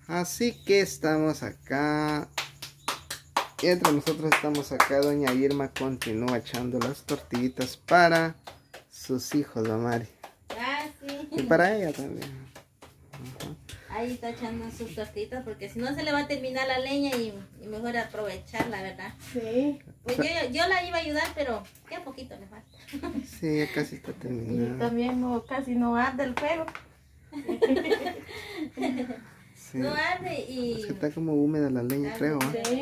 Así que estamos acá. Y entre nosotros estamos acá. Doña Irma continúa echando las tortillitas para sus hijos, la Mari. Ah, sí. Y para ella también. Ahí está echando sus tortitas porque si no se le va a terminar la leña y mejor aprovecharla, ¿verdad? Sí. Pues yo la iba a ayudar, pero qué poquito le falta. Sí, ya casi está Y terminando. también casi no arde el fuego. Sí. No arde y... Es que está como húmeda la leña, creo. ¿Ah? Sí.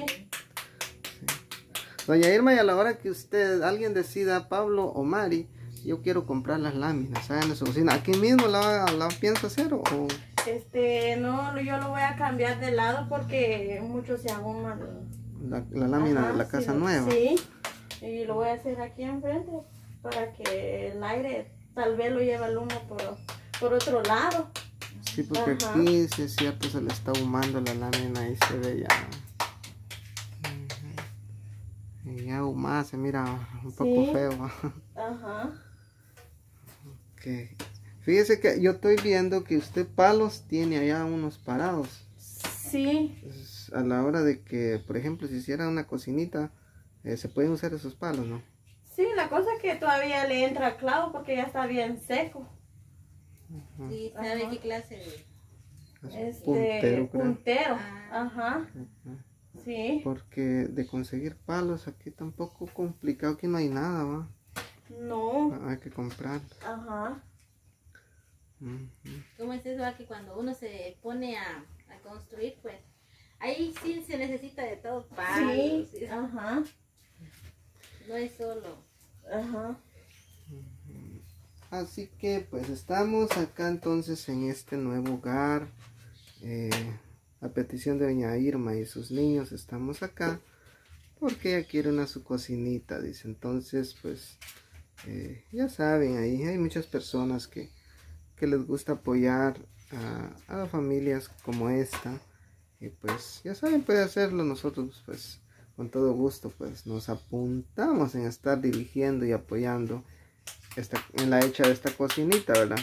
Doña Irma, y a la hora que alguien decida, Pablo o Mari, yo quiero comprar las láminas, ¿saben? En su cocina. ¿Aquí mismo la piensa hacer o...? No, yo lo voy a cambiar de lado porque mucho se ahuma. La lámina. Ajá, de la casa sí, nueva. Sí, y lo voy a hacer aquí enfrente para que el aire tal vez lo lleve el humo por otro lado. Sí, porque Ajá. aquí, sí es cierto, se le está ahumando la lámina y se ve ya. Y ya ahumada se mira un poco Sí. feo. Ajá. Okay. Fíjese que yo estoy viendo que usted palos tiene allá unos parados. Sí. Pues, a la hora de que, por ejemplo, si hiciera una cocinita, se pueden usar esos palos, ¿no? Sí, la cosa es que todavía le entra clavo porque ya está bien seco. ¿Y sabe qué clase de...? Puntero, creo. Puntero. Ah. Ajá. Sí. Porque de conseguir palos aquí tampoco complicado, aquí no hay nada, ¿va? No. Hay que comprar. Ajá. ¿Cómo es eso? Que cuando uno se pone a construir, pues ahí sí se necesita de todo, palos. Sí. Ajá. No es solo. Ajá. Así que pues estamos acá entonces en este nuevo hogar. A petición de doña Irma y sus niños estamos acá porque ella quiere su cocinita, dice. Entonces pues ya saben, ahí hay muchas personas que les gusta apoyar a familias como esta. Y pues ya saben, puede hacerlo. Nosotros pues con todo gusto pues nos apuntamos en estar dirigiendo y apoyando en la hecha de esta cocinita, ¿verdad?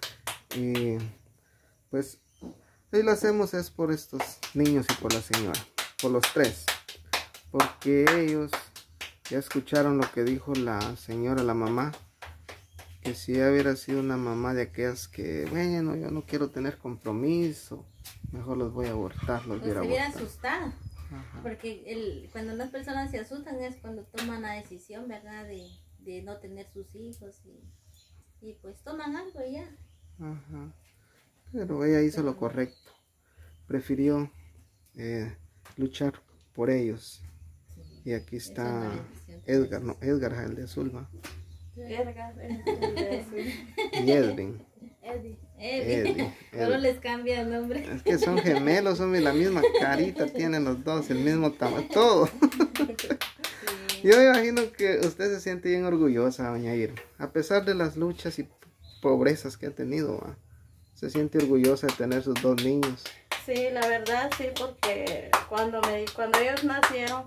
Y pues hoy lo hacemos es por estos niños y por la señora, por los tres, porque ellos ya escucharon lo que dijo la señora, la mamá, que si ella hubiera sido una mamá de aquellas que, bueno, yo no quiero tener compromiso, mejor los voy a abortar, los hubiera Se hubiera abortado. asustado. Ajá. Porque cuando las personas se asustan es cuando toman la decisión, ¿verdad? De no tener sus hijos y pues toman algo y ya. Ajá. Pero ella hizo lo correcto, prefirió luchar por ellos. Y aquí está Edgar, no, Edgar es el de azul, ¿va? Edgar. Y Edwin. Eddie. Solo les cambia el nombre. Es que son gemelos, son de la misma carita, tienen los dos, el mismo tamaño, todo. Yo me imagino que usted se siente bien orgullosa, doña Irma, a pesar de las luchas y pobrezas que ha tenido, ¿va? Se siente orgullosa de tener sus dos niños. Sí, la verdad sí, porque cuando ellos nacieron,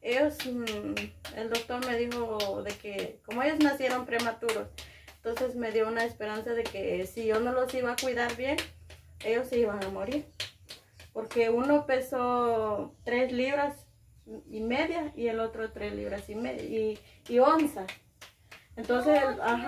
el doctor me dijo de que como ellos nacieron prematuros, entonces me dio una esperanza de que si yo no los iba a cuidar bien, ellos se iban a morir. Porque uno pesó 3 libras y media y el otro 3 libras y media y onza. Entonces,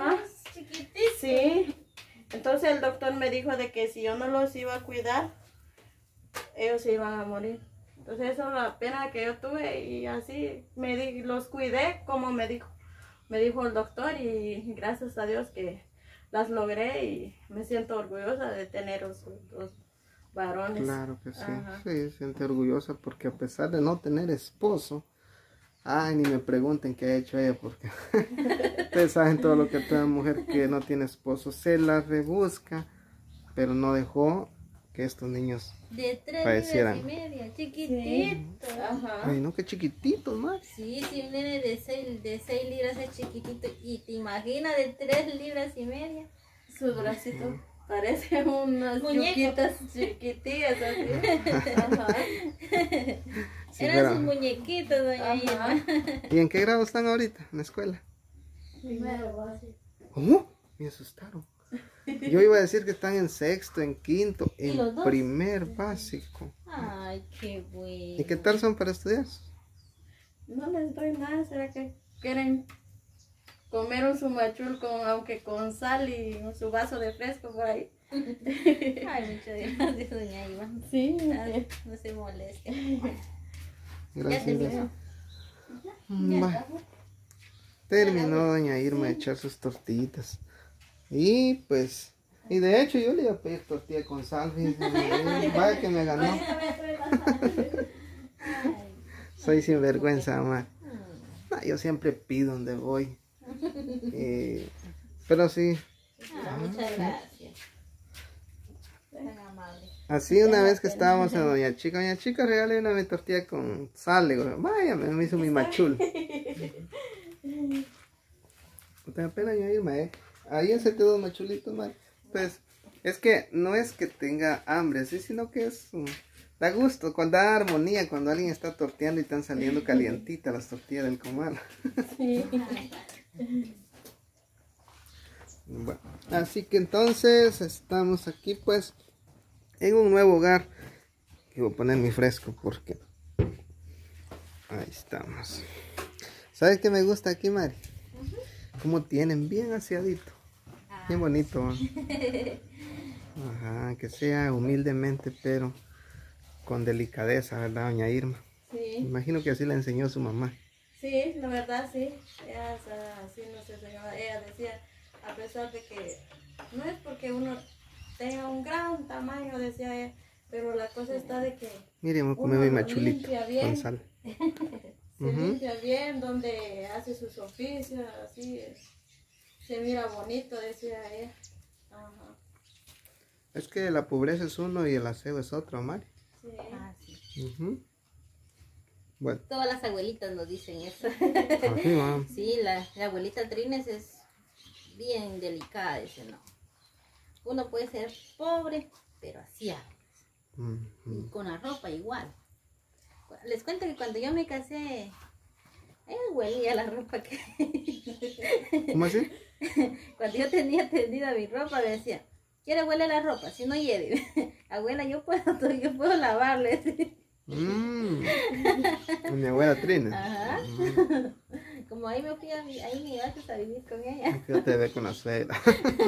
sí. Entonces el doctor me dijo de que si yo no los iba a cuidar, ellos se iban a morir. Entonces esa es la pena que yo tuve y así los cuidé como me dijo el doctor y gracias a Dios que las logré y me siento orgullosa de tener los varones. Claro que sí. Ajá. Sí, se siente orgullosa porque a pesar de no tener esposo, ay, ni me pregunten qué ha hecho ella porque ustedes saben todo lo que toda mujer que no tiene esposo se la rebusca, pero no dejó que estos niños De 3 padecieran. libras y media, chiquitito. Ajá. Ay, no, qué chiquititos, más. Sí, un nene de 6 libras es chiquitito. Y te imaginas de 3 libras y media. Sus bracitos parecen unas Muñecos. yuquitas chiquitillas así. Ajá. Sí, Eran pero- sus muñequitos, doña Ajá. Irma. ¿Y en qué grado están ahorita en la escuela? Primero básico. ¿Cómo? Me asustaron. Yo iba a decir que están en sexto, en quinto, ¿Y en los dos? primer básico. Ay, qué bueno. ¿Y qué tal son para estudiar? No les doy nada, ¿será que quieren comer un sumachul aunque con sal y su vaso de fresco por ahí? Ay, muchas gracias, doña Iva. Sí, No se moleste. Ya Gracias. terminó. Va. Terminó doña Irma de echar sus tortillitas. Y pues, y de hecho yo le iba a pedir tortilla con sal. Fíjese, vaya que me ganó. Soy sinvergüenza, mamá. No, yo siempre pido donde voy. Pero sí, Muchas gracias. Tan amable. así una vez que estábamos en Doña Chica, regáleme una tortilla con sal. Le digo, vaya, me hizo mi machul. No te da pena, doña Irma, ahí hacerte dos machulitos, man. Pues, es que no es que tenga hambre, sí, sino que es... da gusto, cuando da armonía, cuando alguien está torteando y están saliendo calientitas las tortillas del comal. sí. Bueno, así que entonces estamos aquí pues en un nuevo hogar. Y voy a poner mi fresco porque ahí estamos. ¿Sabes qué me gusta aquí, Mari? Como tienen bien aseadito, bien bonito. Ajá, que sea humildemente pero con delicadeza, ¿verdad, doña Irma? Sí, Imagino que así le enseñó su mamá. sí, la verdad sí. Ella así nos enseñó. Ella decía, a pesar de que no es porque uno tenga un gran tamaño, decía ella, pero la cosa está de que Mire, voy a comer uno mi lo machulito limpia bien. con sal. se limpia bien, donde hace sus oficios, así se mira bonito, decía ella. Ajá. Es que la pobreza es uno y el aseo es otro, Mari. Sí. Ah, sí. Ujú. Bueno, Todas las abuelitas nos dicen eso. así va. Sí, la abuelita Trines es bien delicada, dice no. Uno puede ser pobre, pero aseado. Y Ujú. con la ropa igual. Les cuento que cuando yo me casé, huelía la ropa que... ¿Cómo así? Cuando yo tenía tendida mi ropa, me decía, ¿quiere huele la ropa? Si no lleve. Abuela, yo puedo lavarle. Mi abuela Trina. Ajá. Como ahí me fui ahí me llevaste a vivir con ella. Yo te ve con la suegra.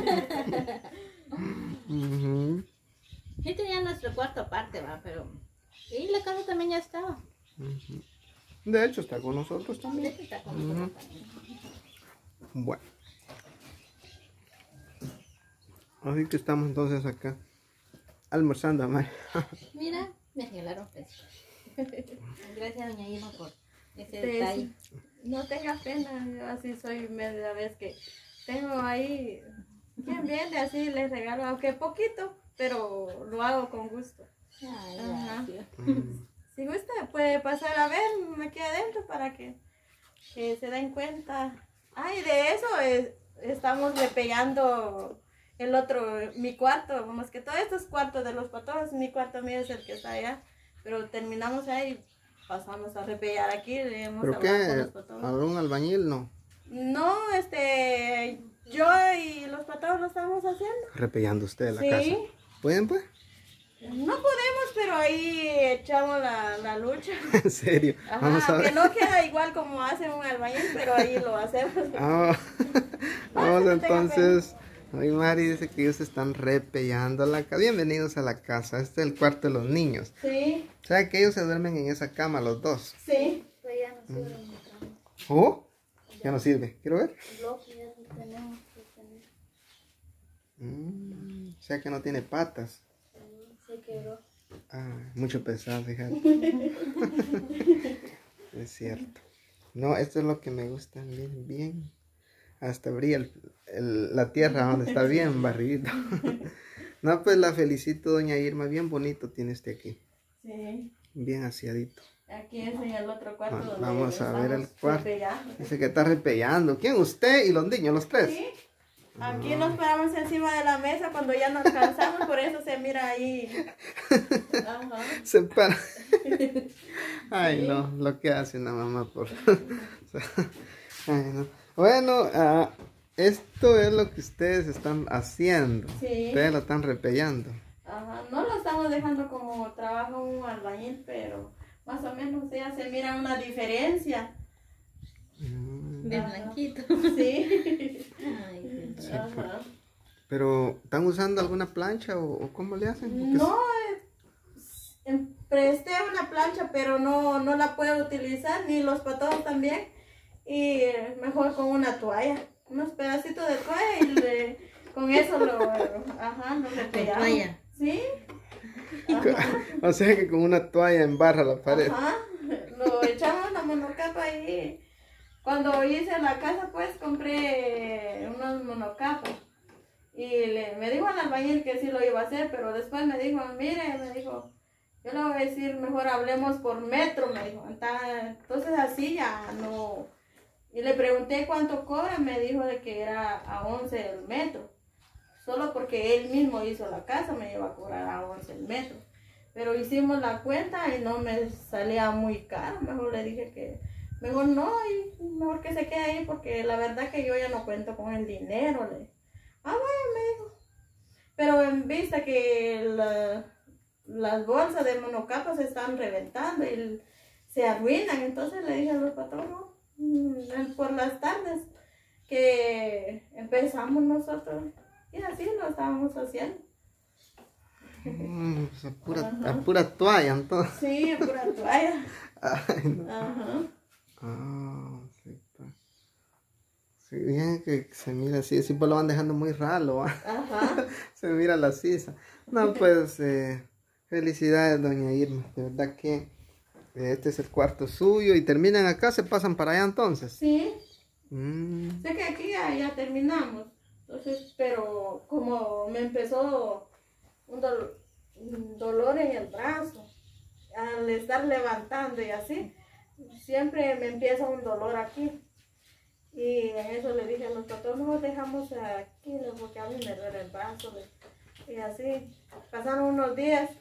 Ujú. Sí tenía nuestro cuarto aparte, va, pero... Y la casa también ya estaba. Ujú. De hecho, está con nosotros también. Está con nosotros también. Bueno. Así que estamos entonces acá almorzando, Mari. Mira, me regalaron pesos. Gracias, doña Irma, por ese Sí, detalle. No tenga pena, yo así soy media vez que tengo ahí, quien viene así les regalo, aunque poquito, pero lo hago con gusto. Ay, Ajá. gracias. Si gusta puede pasar a ver, me queda adentro para que se den cuenta. Ay, de eso estamos repellando mi cuarto, más que todos estos cuartos de los patojos, mi cuarto mío es el que está allá, pero terminamos ahí, pasamos a repellar aquí, le hemos ¿Pero hablado con qué? los patojos. ¿Algún albañil? No. No, yo y los patojos lo estamos haciendo. Repellando usted la Sí. casa. ¿Pueden, pues? No podemos, pero ahí echamos la lucha. En serio. Ajá, Vamos a que ver. no queda igual como hace un albañil, pero ahí lo hacemos. Ah, vamos no tenga entonces. Hoy Mari dice que ellos están repellando la casa. Bienvenidos a la casa. Este es el cuarto de los niños. Sí, O sea que ellos se duermen en esa cama, los dos. sí. ¿Oh? Ya no sirve. ¿Quiero ver? O sea que no tiene patas. Se quebró. Ah, mucho pesado, fíjate. Es cierto. No, esto es lo que me gusta bien, bien. Hasta brilla la tierra donde está bien barrido. No, pues la felicito, doña Irma. Bien bonito tiene este aquí. Sí. Bien aseadito. Aquí es en el otro cuarto donde Vamos a ver el estamos cuarto. repellando. Dice que está repellando. ¿Quién? ¿Usted y los niños, los tres? Sí. Aquí nos paramos encima de la mesa cuando ya nos cansamos, por eso se mira ahí. Ajá. Se para. Ay, no, lo que hace una mamá por... Ay, no. Bueno, esto es lo que ustedes están haciendo. Sí. Ustedes lo están repellando. Ajá, no lo estamos dejando como trabajo un albañil, pero más o menos ya se mira una diferencia. De Ajá. blanquito. Sí. Ay, qué Sí, pues. Ajá. Pero, ¿están usando alguna plancha o cómo le hacen? Porque No, presté una plancha, pero no la puedo utilizar, ni los patojos también. Y mejor con una toalla, unos pedacitos de toalla y con eso lo repellamos. toalla. Sí. Ajá. O sea que con una toalla embarra la pared. Ajá. Lo echamos la monocapa ahí. Cuando hice la casa, pues compré unos monocapas. Y me dijo al albañil que sí lo iba a hacer, pero después me dijo, mire, me dijo, yo le voy a decir, mejor hablemos por metro, me dijo. Entonces así ya no. Y le pregunté cuánto cobra, me dijo de que era a 11 el metro. Solo porque él mismo hizo la casa, me iba a cobrar a 11 el metro. Pero hicimos la cuenta y no me salía muy caro. Mejor le dije que mejor no, y mejor que se quede ahí porque la verdad que yo ya no cuento con el dinero. Bueno, me dijo. Pero en vista que las bolsas de monocapa se están reventando y se arruinan, entonces le dije a los patronos por las tardes que empezamos nosotros y así lo estábamos haciendo. Pues a pura toalla entonces. Sí, pura toalla. Ay, no. Ajá. Ah, sí, pues. Sí, bien que se mira así, pues lo van dejando muy ralo, ¿va? Ajá. Se mira la sisa. No, pues, felicidades, doña Irma. De verdad que este es el cuarto suyo y terminan acá, se pasan para allá entonces. Sí. Mm. Sé que aquí ya terminamos. Entonces, pero como me empezó un dolor en el brazo, al estar levantando y así, siempre me empieza un dolor aquí. Y en eso le dije a los doctores, no dejamos aquí, porque a mí me duele el brazo. Y así, pasaron unos días.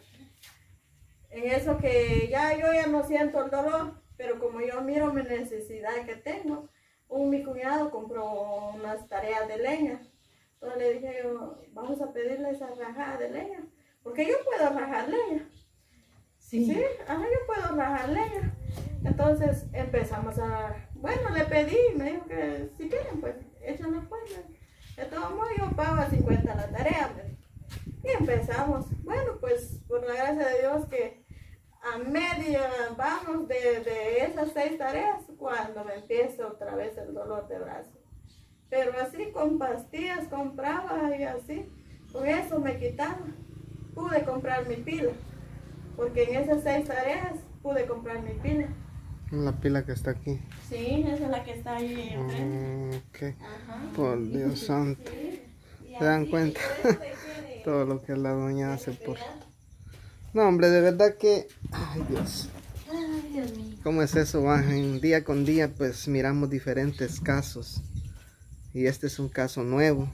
En eso que yo ya no siento el dolor, pero como yo miro mi necesidad que tengo, mi cuñado compró unas tareas de leña. Entonces le dije yo, vamos a pedirle esa rajada de leña, porque yo puedo rajar leña. Sí, ajá, yo puedo rajar leña. Entonces empezamos bueno, le pedí, me dijo que si quieren, pues, échenle pues. De todo modo, yo pago a 50 la tarea, pues. Y empezamos. Bueno, pues, por la gracia de Dios que a media vamos de esas 6 tareas cuando me empieza otra vez el dolor de brazo. Pero así con pastillas compraba y así, con eso me quitaba. Pude comprar mi pila, porque en esas 6 tareas pude comprar mi pila. La pila que está aquí. Sí, esa es la que está ahí enfrente. Ok. Ajá. Por Dios santo. Sí. Y ¿Se dan así, cuenta? por eso de Todo lo que la doña hace por... respirar. No, hombre, de verdad que... Ay, Dios. Ay, Dios mío. ¿Cómo es eso, va? En día con día, pues, miramos diferentes casos. Y este es un caso nuevo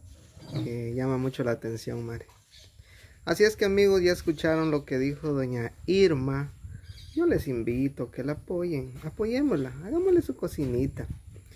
que llama mucho la atención, Mari. Así es que, amigos, ya escucharon lo que dijo doña Irma. Yo les invito a que la apoyen. Apoyémosla. Hagámosle su cocinita.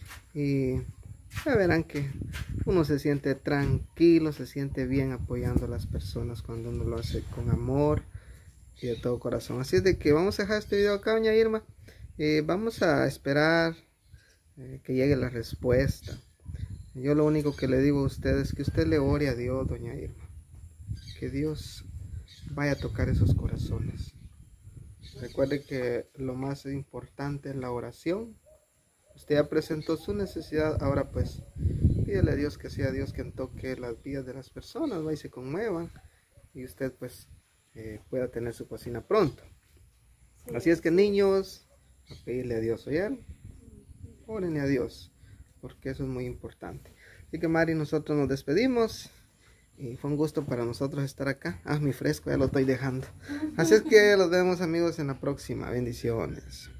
Y ya verán que uno se siente tranquilo, se siente bien apoyando a las personas cuando uno lo hace con amor y de todo corazón. Así es de que vamos a dejar este video acá, doña Irma. Vamos a esperar que llegue la respuesta. Yo lo único que le digo a usted es que usted le ore a Dios, doña Irma. Que Dios vaya a tocar esos corazones. Recuerde que lo más importante es la oración. Usted ya presentó su necesidad, ahora pues pídele a Dios que sea Dios quien toque las vidas de las personas, ¿va? Y se conmuevan y usted pues pueda tener su cocina pronto. Sí. Así es que, niños, a pedirle a Dios, ¿oyeron? Órenle a Dios, porque eso es muy importante. Así que, Mari, nosotros nos despedimos y fue un gusto para nosotros estar acá. Mi fresco ya lo estoy dejando. Así es que los vemos, amigos, en la próxima. Bendiciones.